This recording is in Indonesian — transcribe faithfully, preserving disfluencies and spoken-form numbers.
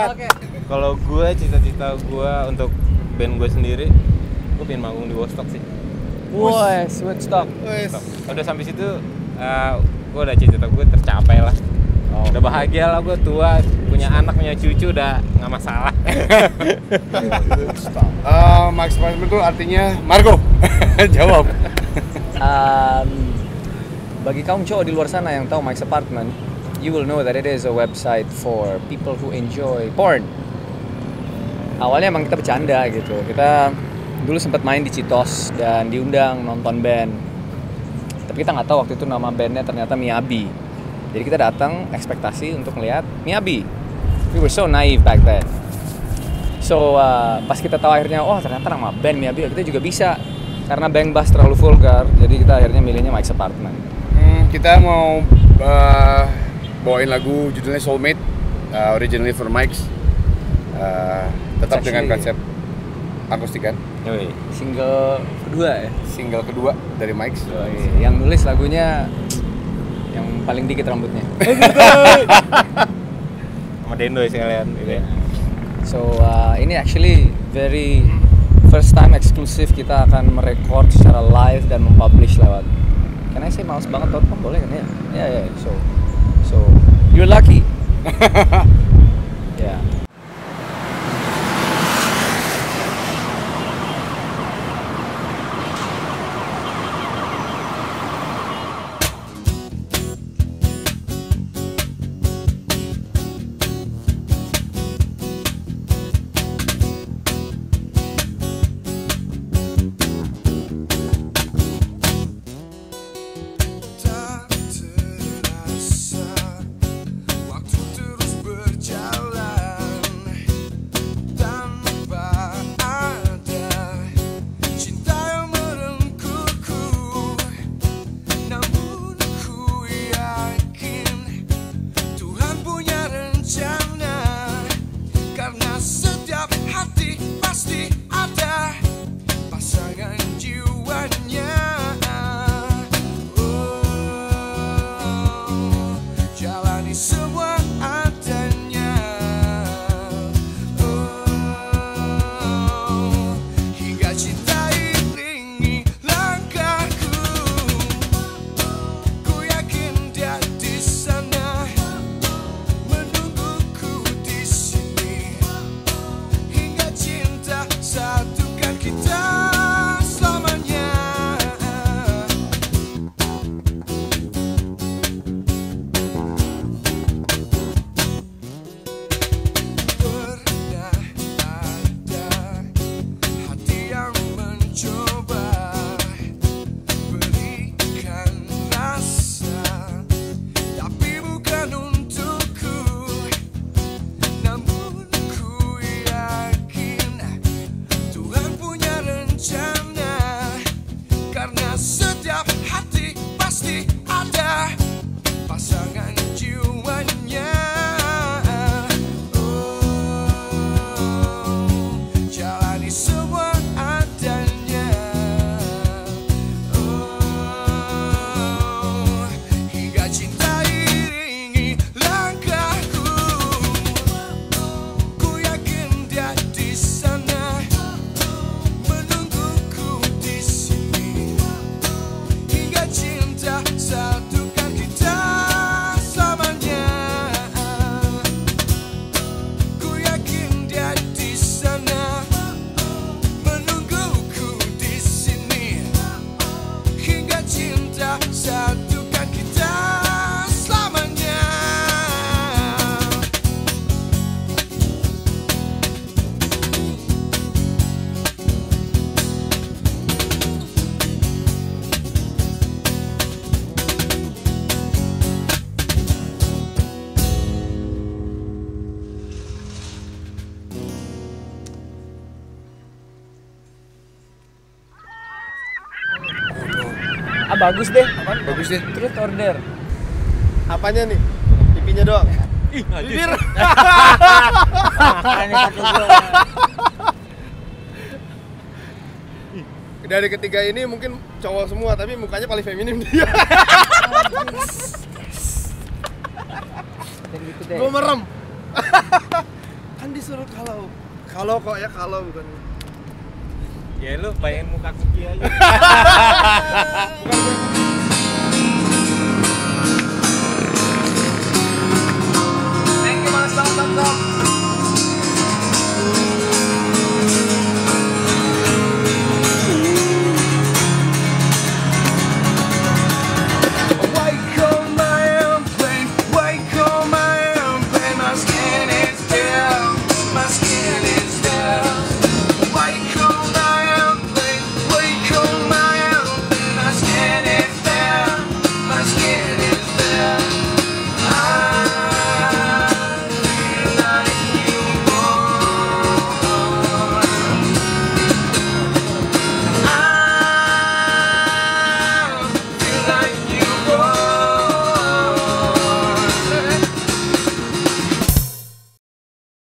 sepakat. Okay. Kalau gue, cita-cita gue untuk band gue sendiri, gue pengen manggung di Woodstock sih. Wes, Woodstock. Wes. Udah sampai situ, uh, gue udah cita-cita gue tercapai lah. Oh, udah bahagia lah, gue tua, punya anak, punya cucu, udah nggak masalah. uh, Mike's Apartment itu artinya Margo. Jawab. Um, bagi kaum cowok di luar sana yang tahu Mike's Apartment, you will know that it is a website for people who enjoy porn. Awalnya emang kita bercanda gitu. Kita dulu sempat main di Citos dan diundang nonton band. Tapi kita nggak tahu waktu itu nama bandnya ternyata Miyabi. Jadi kita datang ekspektasi untuk melihat Miyabi. We were so naive back then. So uh, pas kita tahu akhirnya, oh ternyata nama band Miyabi, kita juga bisa. Karena Bang Bass terlalu vulgar, jadi kita akhirnya milihnya Mike's Apartment. Hmm, kita mau uh, bawain lagu judulnya Soulmate, uh, originally for Mike's. Uh, tetap It's dengan actually- konsep akustikan. Yoi. Single kedua ya. Single kedua dari Mike's. Yang nulis lagunya yang paling dikit rambutnya. Sama Dendoy sekalian gitu ya. So uh, ini actually very first time eksklusif kita akan merekord secara live dan mempublish lewat. Can I say males banget dot com boleh kan ya? Ya ya. So so you're lucky. Ya. Tak terasa waktu terus berjalan tanpa ada cinta yang merengkuhku. Namun ku yakin Tuhan punya rencana, karena setiap hati pasti ada pasangan jiwanya. Jalani semua adanya, oh, hingga cinta iringi langkahku. Ku yakin dia di sana menungguku di sini, hingga cinta satukan kita selamanya. Pernah ada hati yang mencoba berikan rasa, tapi bukan untukku. Namun ku yakin Tuhan punya rencana, karena setiap hati pasti ada pasangan jiwanya. Jalani semua adanya, oh, hingga cinta iringi langkahku. Ku yakin dia di sana menungguku di sini, hingga cinta satukan kita selamanya. Ku yakin dia di sana menungguku di sini, hingga cinta satukan kita selamanya. Ah bagus deh. Bagus deh. Truth order. Apanya nih? Pipinya doang. Ih, bibir. Dari ketiga ini mungkin cowok semua, tapi mukanya paling feminim dia. Dan gitu deh. Gue merem. disuruh kalau. Kalau kok ya kalau bukan. Ya lu bayangin muka Kuki aja. Thank you Mas Tom Tom Tom. Wake on my airplane, wake on my airplane. My skin is still, my skin is still. Wake on my airplane, wake on my airplane. My skin is still, my skin is still. I feel like newborn. I feel like